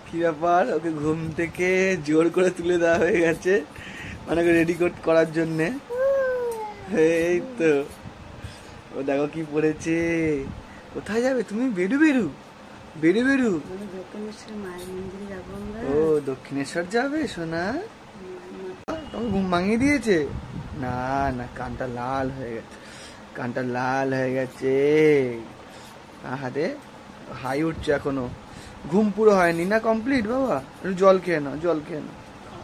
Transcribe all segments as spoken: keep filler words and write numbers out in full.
কি ব্যাপার, ওকে ঘুম থেকে জোর করে তুলে দেওয়া হয়ে গেছে মানে রেডি করার জন্যে। এই তো ও দেখো কি পড়েছে। কোথায় যাবে তুমি? বেরু বেরু বেরু বেরু ও দক্ষিণেশ্বর যাবে সোনা? তোমাকে ঘুম ভাঙিয়ে দিয়েছে? না না, কানটা লাল হয়ে গেছে, কানটা লাল হয়ে গেছে। আহারে হাই উঠছে এখনো, ঘুম পুরো হয়নি না কমপ্লিট। বাবা জল খেয়ে নাও, জল খেয়ে নাও।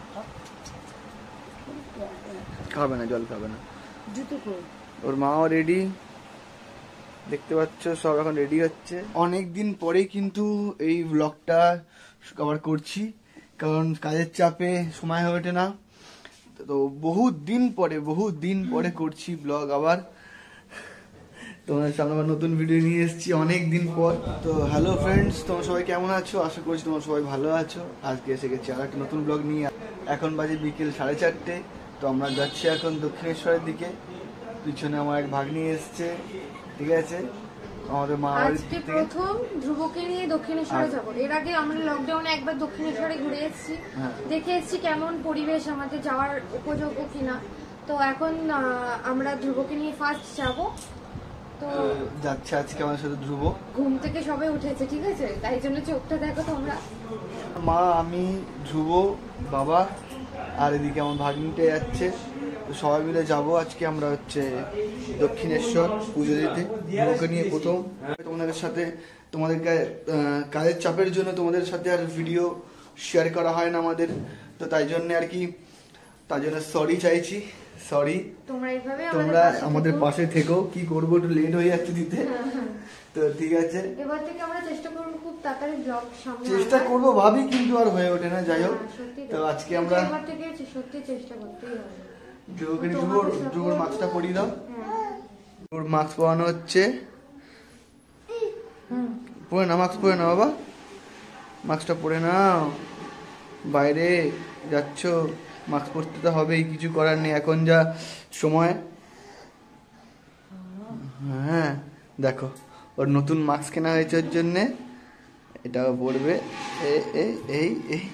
খাবে না, জল খাবে না। ওর মাও রেডি, দেখতে পাচ্ছ সব এখন রেডি হচ্ছে। অনেকদিন পরে কিন্তু এই ব্লগটা কভার করছি, কারণ কাজের চাপে সময় হয়ে ওঠে না। তো বহুত দিন পরে বহুত দিন পরে করছি ব্লগ আবার। তোমাদের সামনে আবার নতুন ভিডিও নিয়ে এসেছি অনেক দিন পর। তো হ্যালো ফ্রেন্ডস, তোমরা সবাই কেমন আছো? আশা করছি তোমরা সবাই ভালো আছো। আজকে এসে গেছি আর একটা নতুন ব্লগ নিয়ে। এখন বাজে বিকেল সাড়ে চারটে। তো আমরা যাচ্ছি এখন দক্ষিণেশ্বরের দিকে। পিছনে আমার এক ভাগ্নি এসছে, ঠিক আছে। আমাদের মা আজকে প্রথম ধ্রুবকে নিয়ে দক্ষিণেশ্বরে যাব। এর আগে আমরা লকডাউনে একবার দক্ষিণেশ্বরে ঘুরে এসেছি, দেখে এসেছি কেমন পরিবেশ, আমাদের যাওয়ার উপযোগ্য কিনা। তো এখন আমরা ধ্রুবকে নিয়ে ফার্স্ট যাব। তো যাচ্ছে আজকে আমার সাথে ধ্রুব। ঘুম থেকে সবাই উঠেছে, ঠিক আছে, তাই জন্য চোখটা দেখো তোমরা। মা, আমি, ধ্রুব, বাবা আর এদিকে আমার ভাগ্নিটা যাচ্ছে। তো সবাই মিলে যাবো আজকে আমরা হচ্ছে দক্ষিণেশ্বর পুজো দিতে। ধ্রুবকে নিয়ে প্রথম। তোমাদের সাথে তোমাদেরকে কাজের চাপের জন্য তোমাদের সাথে আর ভিডিও শেয়ার করা হয় না আমাদের, তো তাই জন্য আর কি, তাই জন্য সরি চাইছি, সরি। তোমরা আমাদের পাশে থেকো। কি করবো, একটু লেট হয়ে যাচ্ছে দিতে, তো ঠিক আছে। এবার থেকে আমরা চেষ্টা করব খুব তাড়াতাড়ি ব্লগ সামনে চেষ্টা করবো ভাবি, কিন্তু আর হয়ে ওঠে না। যাই হোক, তো আজকে আমরা এবার থেকে সত্যি চেষ্টা করতেই হবে। ধ্রুবকে ধ্রুবর ধ্রুবর মাস্কটা পরিয়ে দাও। ধ্রুবর মাস্ক পরানো হচ্ছে। পরে না, মাস্ক পরে না বাবা, মাস্কটা পরে নাও। বাইরে যাচ্ছ, মাস্ক পরতে তো হবেই, কিছু করার নেই এখন যা সময়। হ্যাঁ দেখো, ওর নতুন মাস্ক কেনা হয়েছে ওর জন্যে, এটাও পরবে। এই এই এই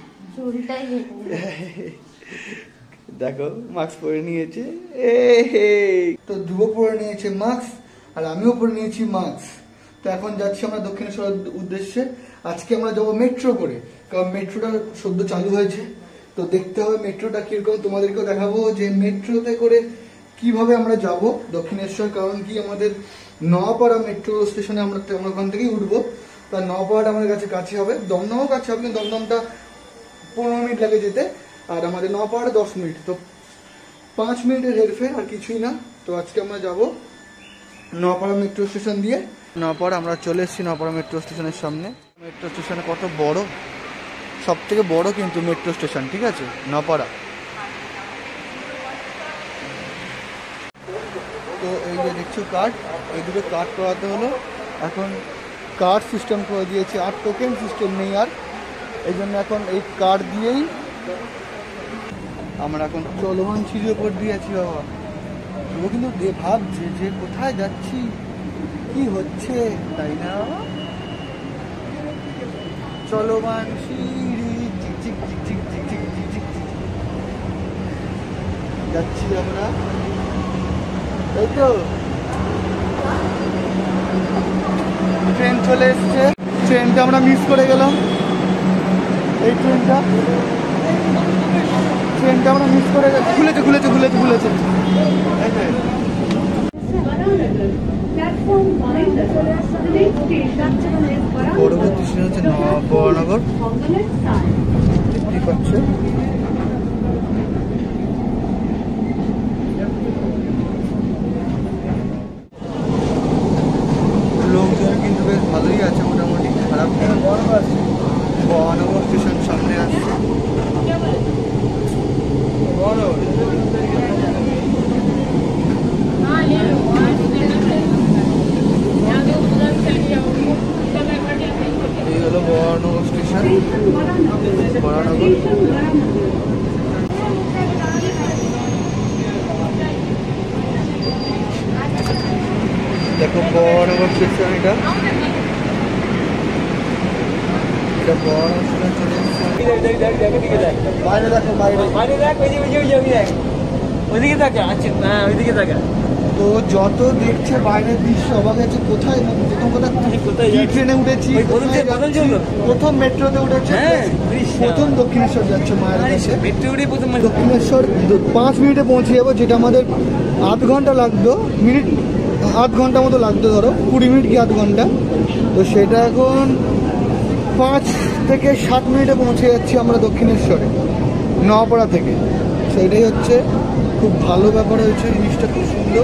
দেখো মাস্ক পরে নিয়েছে। তো ধ্রুব পরে নিয়েছে মাস্ক, আর আমিও পরে নিয়েছি মাস্ক। তো এখন যাচ্ছি আমরা দক্ষিণেশ্বরের উদ্দেশ্যে। আজকে আমরা যাবো মেট্রো করে, কারণ মেট্রোটা সদ্য চালু হয়েছে। তো দেখতে হবে মেট্রোটা কিরকম, তোমাদেরকেও দেখাবো যে মেট্রোতে করে কিভাবে আমরা যাব দক্ষিণেশ্বর। কারণ কি, আমাদের নওয়াপাড়া মেট্রো স্টেশনে আমরা আমরা ওখান থেকেই উঠবো। তা নওয়াপাড়াটা আমাদের কাছে কাছে হবে, দমদমও কাছে হবে, কিন্তু দমদমটা পনেরো মিনিট লাগে যেতে, আর আমাদের নওয়াপাড়া দশ মিনিট। তো পাঁচ মিনিটের হেরফের, আর কিছুই না। তো আজকে আমরা যাব নওয়াপাড়া মেট্রো স্টেশন দিয়ে। নওয়াপাড়া আমরা চলে এসেছি, নওয়াপাড়া মেট্রো স্টেশনের সামনে। মেট্রো স্টেশনে কত বড়, সব থেকে বড় কিন্তু মেট্রো স্টেশন, ঠিক আছে, নওয়াপাড়া। তো এই যে দেখছো কার্ড, এই দুটো কার্ড করাতে হলো। এখন কার্ড সিস্টেম করে দিয়েছে, আর টোকেন সিস্টেম নেই আর, এই জন্য এখন এই কার্ড দিয়েই আমরা এখন চলমান সিঁড়ির উপর দিয়েছি। বাবা ও কিন্তু ভাবছে যে কোথায় যাচ্ছি, কি হচ্ছে, তাই না? চলমান সিঁড়ি ঝিকঝিক ঝিকঝিক ঝিকঝিক ঝিকঝিক যাচ্ছি আমরা, তাই তো। ট্রেন চলে এসছে, ট্রেনটা আমরা মিস করে গেলাম। এই ট্রেনটা ট্রেনটা আমরা মিস করে গেলাম। খুলেছে খুলেছে খুলেছে খুলেছে পরবর্তী স্টেশন হচ্ছে বরানগর, দেখতেই পাচ্ছে। লোকজন কিন্তু বেশ ভালোই আছে মোটামুটি, খারাপ না। বরানগর স্টেশন সামনে আসছে। এই হলো বরানগর স্টেশন, বরানগর। দেখো বরানগর স্টেশন, এটা এটা বড় স্টেশন চলে এসেছে। বাইরে দেখো, বাইরে বাইরে দেখ, ওই যে ওই যে ওই যে ওই দেখ, ওইদিকে থাকে। আচ্ছা, হ্যাঁ ওইদিকে থাকে। তো যত দেখছে বাইরের দৃশ্য অবাক হচ্ছে, কোথায় প্রথম কথা কোথায় কি ট্রেনে উঠেছি, ওই প্রথম কোথায় প্রথম যাচ্ছি, চললো? প্রথম মেট্রোতে উঠেছে, হ্যাঁ, প্রথম দক্ষিণেশ্বর যাচ্ছে মায়ের কাছে। মেট্রো উঠে প্রথম দক্ষিণেশ্বর দু- পাঁচ মিনিটে পৌঁছে যাবো, যেটা আমাদের আধ ঘন্টা লাগতো, মিনিট আধ ঘন্টা মতো লাগতো, ধরো কুড়ি মিনিট কি আধ ঘন্টা। তো সেটা এখন পাঁচ থেকে সাত মিনিটে পৌঁছে যাচ্ছি আমরা দক্ষিণেশ্বরে, নওয়াপাড়া থেকে। সেইটাই হচ্ছে খুব ভালো ব্যাপার হয়েছে, জিনিসটা খুব সুন্দর।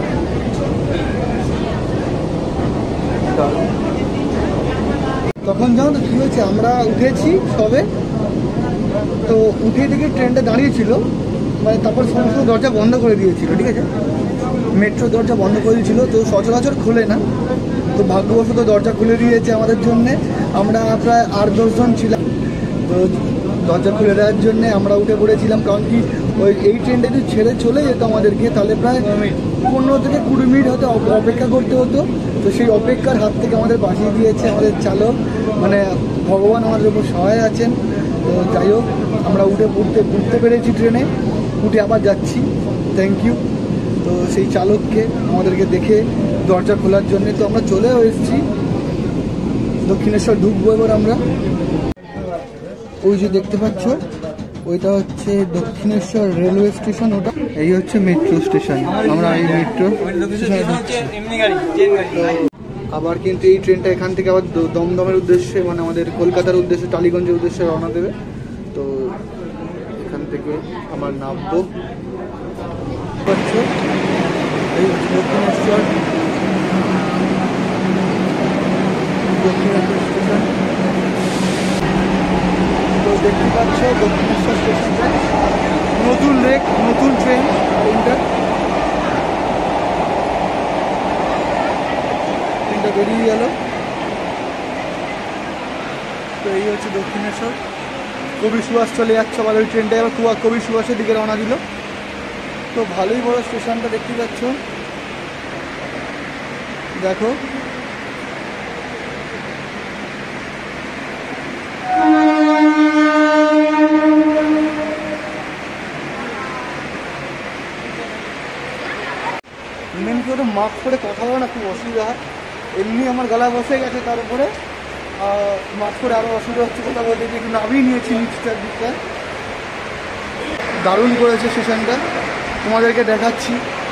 তখন জানো তো কী হয়েছে, আমরা উঠেছি সবে, তো উঠে থেকে ট্রেনটা দাঁড়িয়েছিল, মানে তারপর সমস্ত দরজা বন্ধ করে দিয়েছিল, ঠিক আছে, মেট্রো দরজা বন্ধ করে দিয়েছিল, তো সচরাচর খোলে না। তো ভাগ্যবশত দরজা খুলে দিয়েছে আমাদের জন্যে। আমরা প্রায় আট দশজন ছিলাম, তো দরজা খুলে দেওয়ার জন্যে আমরা উঠে পড়েছিলাম। কারণ কি ওই এই ট্রেনটা যদি ছেড়ে চলে যেত আমাদেরকে, তাহলে প্রায় পনেরো থেকে কুড়ি মিনিট হয়তো অপেক্ষা করতে হতো। তো সেই অপেক্ষার হাত থেকে আমাদের বাঁচিয়ে দিয়েছে আমাদের চালক, মানে ভগবান আমাদের উপর সহায় আছেন। তো যাই হোক, আমরা উঠে উঠতে উঠতে পেরেছি ট্রেনে, উঠে আবার যাচ্ছি, থ্যাংক ইউ তো সেই চালককে আমাদেরকে দেখে দরজা খোলার জন্যে। তো আমরা চলেও এসেছি, দক্ষিণেশ্বর ঢুকবো এবার আমরা। ওই যে দেখতে পাচ্ছ, ওইটা হচ্ছে দক্ষিণেশ্বর রেলওয়ে স্টেশন, ওটা এই হচ্ছে মেট্রো স্টেশন। আমরা এই মেট্রো স্টেশনে ঢুকছি। আবার কিন্তু এই ট্রেনটা এখান থেকে আবার দ- দমদমের উদ্দেশ্যে, মানে আমাদের কলকাতার উদ্দেশ্যে, টালিগঞ্জের উদ্দেশ্যে রওনা দেবে। তো এখান থেকে আমার নামবো, পাচ্ছ এই হচ্ছে দক্ষিণেশ্বর দক্ষিণেশ্বর স্টেশন। তো দেখতে পাচ্ছ দক্ষিণেশ্বর স্টেশনটা, নতুন রেক, নতুন ট্রেন, ট্রেনটা ট্রেনটা বেরিয়ে গেল। তো এই হচ্ছে দক্ষিণেশ্বর। কবি সুভাষ চলে যাচ্ছে আবার ওই ট্রেনটা, এবার কুয়া কবি সুভাষের দিকে রওনা দিল। তো ভালোই বড় স্টেশনটা দেখতে পাচ্ছ, দেখো মেন কি ওটা মাস্ক পরে কথা বলা না খুব অসুবিধা হয়, এমনি আমার গলা বসে গেছে, তার উপরে মাস্ক পরে আরও অসুবিধা হচ্ছে কথা বলতে, একটু নামিয়ে নিয়েছি নিচটার দিকটা। দারুণ করেছে স্টেশনটা, তোমাদেরকে দেখাচ্ছি।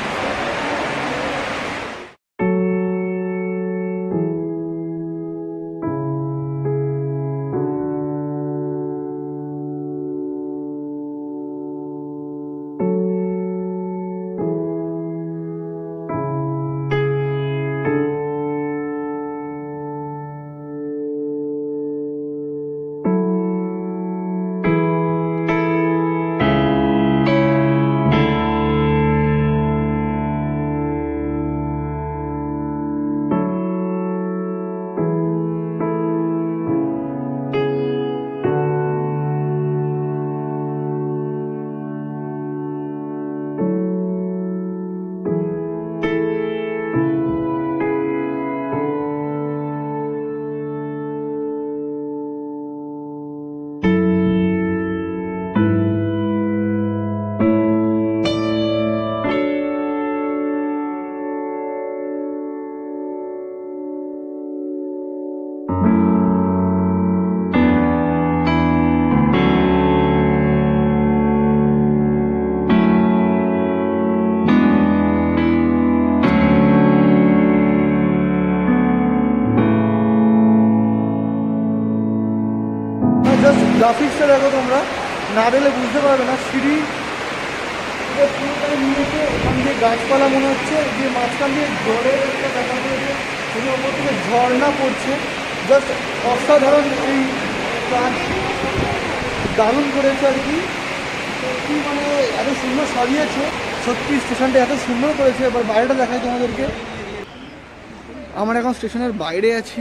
জাস্ট গ্রাফিক্সটা দেখো তোমরা, না দেখলে বুঝতে পারবে না। সিঁড়ি পুরোটাই নিয়েছে, ওখান দিয়ে গাছপালা মনে হচ্ছে, যে মাঝখান দিয়ে জলের একটা দেখা পড়েছে, সেই ওপর থেকে ঝর্ণা পড়ছে। জাস্ট অসাধারণ এই কাজ, দারুণ করেছে আর কি। সত্যি মানে এত সুন্দর সাজিয়েছে, সত্যি স্টেশনটা এত সুন্দর করেছে। এবার বাইরেটা দেখাই তোমাদেরকে। আমরা এখন স্টেশনের বাইরে আছি।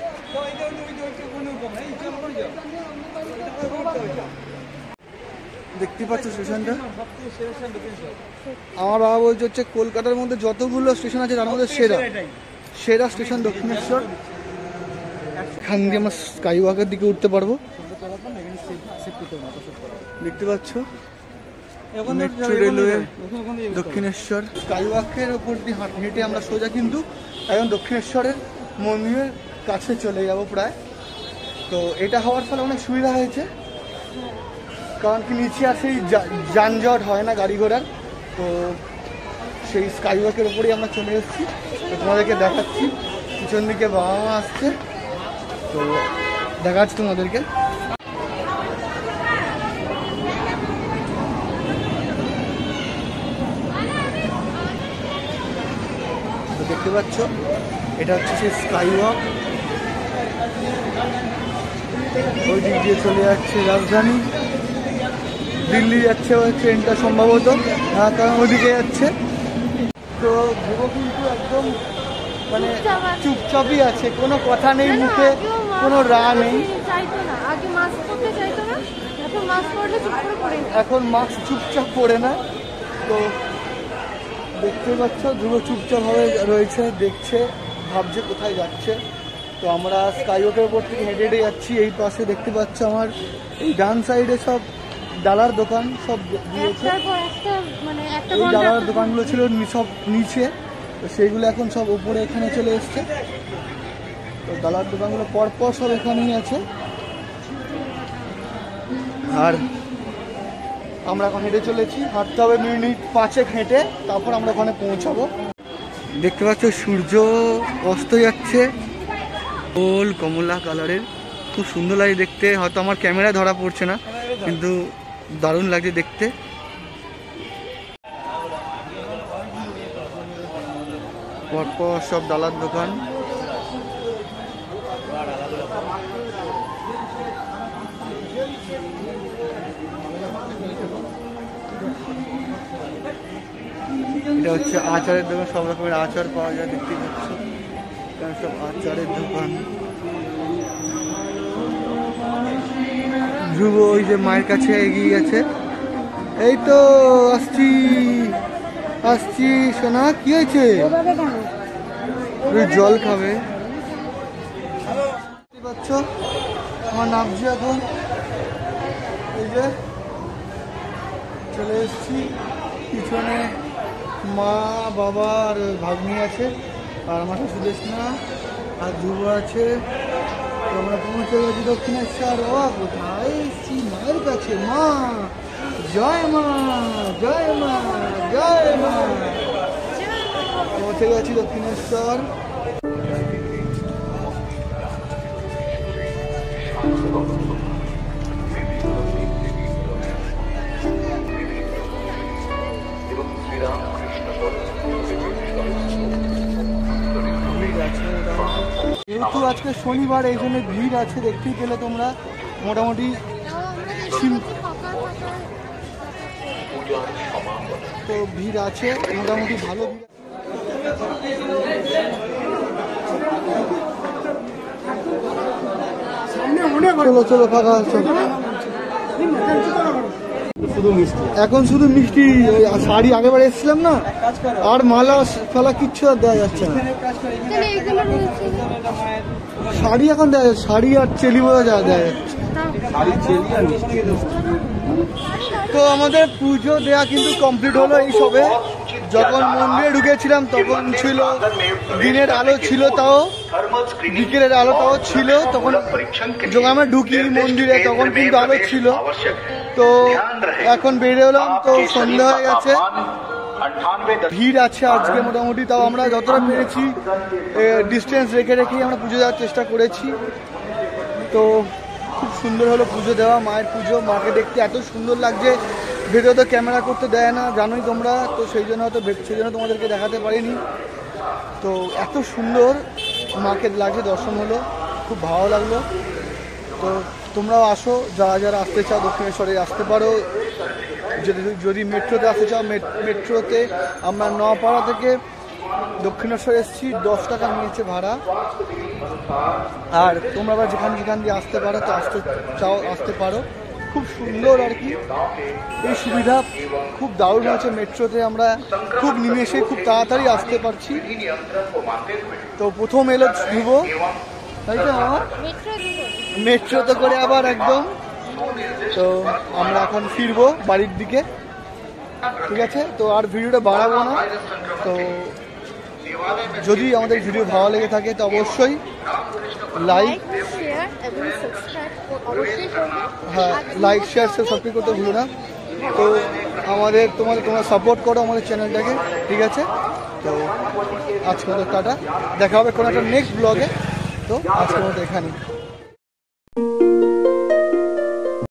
দেখতে পাচ্ছ স্টেশনটা, আমার বাবা বলছে হচ্ছে কলকাতার মধ্যে যতগুলো স্টেশন আছে তার মধ্যে সেরা সেরা স্টেশন দক্ষিণেশ্বর। এখান দিয়ে আমরা স্কাই ওয়াকের দিকে উঠতে পারবো। দেখতে পাচ্ছ মেট্রো রেলওয়ে দক্ষিণেশ্বর স্কাইওয়াকের ওপর দিয়ে হাঁট- হেঁটে আমরা সোজা কিন্তু এখন দক্ষিণেশ্বরের মন্দিরের কাছে চলে যাব প্রায়। তো এটা হওয়ার ফলে অনেক সুবিধা হয়েছে, কারণ কি নিচে আর সেই যা- যানজট হয় না গাড়ি ঘোড়ার। তো সেই স্কাইওয়াকের ওপরেই আমরা চলে এসেছি। তো তোমাদেরকে দেখাচ্ছি, পিছন দিকে বাবা মা আসছে, তো দেখাচ্ছি তোমাদেরকে। তো দেখতে পাচ্ছ এটা হচ্ছে সেই স্কাইওয়াক, ওই দিক দিয়ে চলে যাচ্ছে রাজধানী, দিল্লি যাচ্ছে ওই ট্রেনটা সম্ভবত, হ্যাঁ কারণ ওইদিকে যাচ্ছে। তো ধ্রুব কিন্তু একদম মানে চুপচাপই আছে, কোনো কথা নেই মুখে, কোনো রা নেই। চাইতো না, আগে মাস্ক পরতে চাইতো না, এখন মাস্ক পরলে চুপ করে পরে না। এখন মাস্ক চুপচাপ পরে না। তো দেখতে পাচ্ছ ধ্রুব চুপচাপ ভাবে রয়েছে, দেখছে, ভাবছে কোথায় যাচ্ছে। তো আমরা স্কাইওয়াকের উপর থেকে হেঁটে হেঁটে যাচ্ছি। এই পাশে দেখতে পাচ্ছ আমার এই ডান সাইডে সব ডালার দোকান সব দিয়েছে। একটার পর একটা, মানে একটা এই ঘন্টা ডালার একটা দোকানগুলো ছিল নি- সব নিচে, তো সেইগুলো এখন সব উপরে এখানে চলে এসছে। তো ডালার দোকানগুলো পরপর সব এখানেই আছে। আর আমরা এখন হেঁটে চলেছি, হাঁটতে হবে মিনিট পাঁচেক হেঁটে, তারপর আমরা ওখানে পৌঁছাবো। দেখতে পাচ্ছ সূর্য অস্ত যাচ্ছে, গোল কমলা কালারের, খুব সুন্দর লাগে দেখতে। হয়তো আমার ক্যামেরায় ধরা পড়ছে না, কিন্তু দারুণ লাগে দেখতে। পরপর সব ডালার দোকান, এটা হচ্ছে আচারের দোকান, সব রকমের আচার পাওয়া যায় দেখতে পাচ্ছ, এখানে সব আচারের দোকান। ধ্রুব ওই যে মায়ের কাছে এগিয়ে গেছে, এই তো আসছি আসছি সোনা, কি হয়েছে? জল খাবে। দেখতে পাচ্ছ আমার নামছি এখন, এই যে চলে এসছি। পিছনে মা বাবা আর ভাগ্নি আছে, আর আমার সুদেশ না আর ধ্রুব আছে। তো আমরা পৌঁছে গেছি দক্ষিণেশ্বর। ও কোথায় এসছি? মায়ের কাছে। মা জয় মা, জয় মা, জয় মা। পৌঁছে গেছি দক্ষিণেশ্বর। যেহেতু আজকে শনিবার, এই জন্য ভিড় আছে, দেখতেই পেলে তোমরা। মোটামুটি সিম- তো ভিড় আছে, মোটামুটি ভালো ভিড়। চলো চলো ফাঁকা চলো। এখন শুধু মিষ্টি, ওই শাড়ি আগেবার এসেছিলাম না, আর মালা ফালা কিচ্ছু আর দেওয়া যাচ্ছে না। তাহলে এগুলো রয়েছে। শাড়ি এখন দেওয়া যাচ্ছে, শাড়ি আর চেলি বোঝা দেওয়া যাচ্ছে। তো আমাদের পুজো দেয়া কিন্তু কমপ্লিট হলো এই সবে। যখন মন্দিরে ঢুকেছিলাম তখন ছিল দিনের আলো, ছিল তাও বিকেলের আলো তাও ছিল। তখন যখন আমরা ঢুকি মন্দিরে তখন কিন্তু আলো ছিল। তো এখন বেরিয়ে এলাম, তো সন্ধ্যা হয়ে গেছে, ভিড় আছে আজকে মোটামুটি। তাও আমরা যতটা পেরেছি ডিস্টেন্স রেখে রেখেই আমরা পুজো দেওয়ার চেষ্টা করেছি। তো খুব সুন্দর হলো পুজো দেওয়া, মায়ের পুজো। মাকে দেখতে এত সুন্দর লাগছে, ভিডিও তো ক্যামেরা করতে দেয় না জানোই তোমরা, তো সেই জন্য হয়তো সেই জন্য তোমাদেরকে দেখাতে পারিনি। তো এত সুন্দর মাকে লাগছে, দর্শন হলো, খুব ভালো লাগলো। তো তোমরাও আসো, যারা যারা আসতে চাও দক্ষিণেশ্বরে আসতে পারো। যদি যদি মেট্রোতে আসতে চাও, মেট্রোতে আমরা নপাড়া থেকে দক্ষিণেশ্বর এসেছি, দশ টাকা নিয়েছে ভাড়া। আর তোমরা আবার যেখানে যেখান দিয়ে আসতে পারো, তো আসতে চাও আসতে পারো। খুব সুন্দর আর কি, এই সুবিধা খুব দারুণ হয়েছে। মেট্রোতে আমরা খুব নিমেষে খুব তাড়াতাড়ি আসতে পারছি। তো প্রথম এলো ধ্রুব, তাই তো আমার মেট্রোতে করে আবার একদম তো আমরা এখন ফিরবো বাড়ির দিকে, ঠিক আছে? তো আর ভিডিওটা বাড়াবো না। তো যদি আমাদের ভিডিও ভালো লেগে থাকে তো অবশ্যই লাইক, শেয়ার এবং সাবস্ক্রাইব অবশ্যই করবে। হ্যাঁ, লাইক শেয়ার সাবস্ক্রাইব করতে ভুলো না। তো আমাদের তোমাদের তোমরা সাপোর্ট করো আমাদের চ্যানেলটাকে, ঠিক আছে? তো আজকে মতো টাটা, দেখা হবে কোনো একটা নেক্সট ব্লগে। তো আজকের মতো এখানে।